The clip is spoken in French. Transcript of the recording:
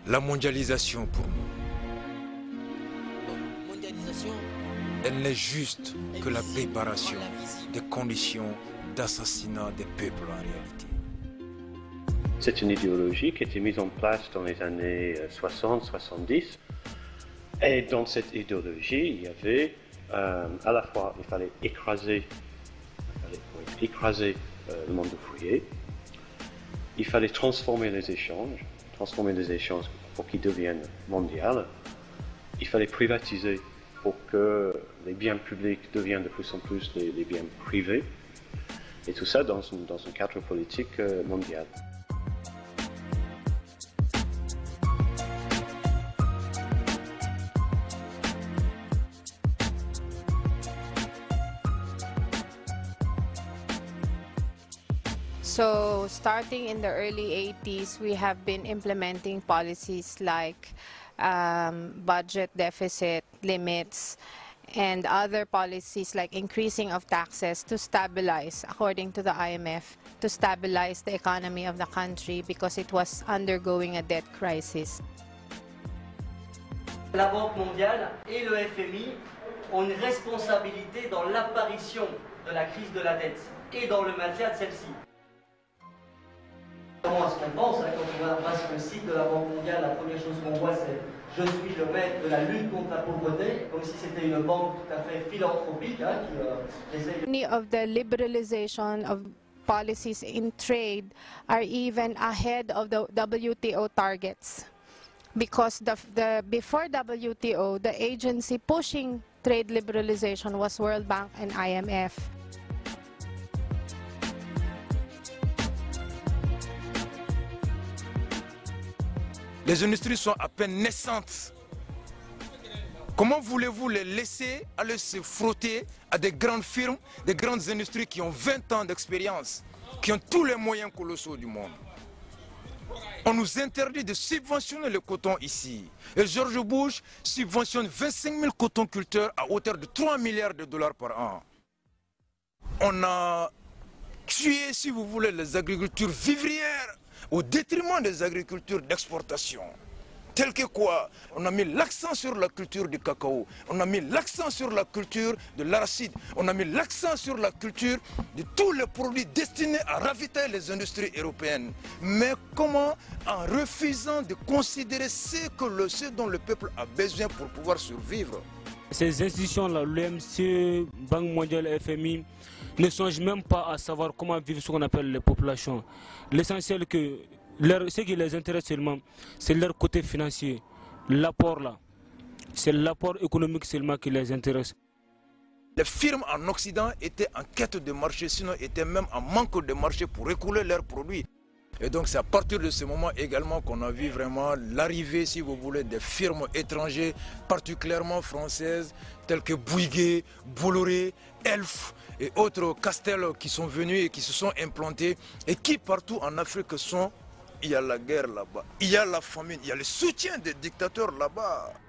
La mondialisation pour nous, elle n'est juste que la préparation des conditions d'assassinat des peuples en réalité. C'est une idéologie qui a été mise en place dans les années 60-70. Et dans cette idéologie, il y avait à la fois, il fallait écraser le monde ouvrier, il fallait transformer les échanges pour qu'ils deviennent mondiaux, il fallait privatiser pour que les biens publics deviennent de plus en plus les biens privés, et tout ça dans un cadre politique mondial. So starting in the early 80s, we have been implementing policies like budget deficit limits and other policies like increasing of taxes to stabilize, according to the IMF, to stabilize the economy of the country because it was undergoing a debt crisis. La Banque mondiale et le FMI ont une responsabilité dans l'apparition de la crise de la dette et dans le maintien de celle-ci. Comment est-ce qu'on pense quand on va sur le site de la Banque mondiale, la première chose qu'on voit c'est « Je suis le maître de la lutte contre la pauvreté », comme si c'était une banque tout à fait philanthropique qui essaye... Many of the liberalization of policies in trade are even ahead of the WTO targets. Because before WTO, the agency pushing trade liberalization was World Bank and IMF. Les industries sont à peine naissantes. Comment voulez-vous les laisser aller se frotter à des grandes firmes, des grandes industries qui ont 20 ans d'expérience, qui ont tous les moyens colossaux du monde? On nous interdit de subventionner le coton ici. Et George Bush subventionne 25 000 cotonculteurs à hauteur de 3 milliards de dollars par an. On a tué, si vous voulez, les agricultures vivrières au détriment des agricultures d'exportation. Tel que quoi? On a mis l'accent sur la culture du cacao, on a mis l'accent sur la culture de l'arachide, on a mis l'accent sur la culture de tous les produits destinés à ravitailler les industries européennes. Mais comment? En refusant de considérer ce dont le peuple a besoin pour pouvoir survivre. Ces institutions-là, l'OMC, Banque mondiale, FMI, ne songent même pas à savoir comment vivre ce qu'on appelle les populations. L'essentiel ce qui les intéresse seulement, c'est leur côté financier. L'apport là, c'est l'apport économique seulement qui les intéresse. Les firmes en Occident étaient en quête de marché, sinon étaient même en manque de marché pour écouler leurs produits. Et donc c'est à partir de ce moment également qu'on a vu vraiment l'arrivée, si vous voulez, des firmes étrangères, particulièrement françaises, telles que Bouygues, Bolloré, Elf et autres Castel qui sont venus et qui se sont implantés et qui partout en Afrique il y a la guerre là-bas, il y a la famine, il y a le soutien des dictateurs là-bas.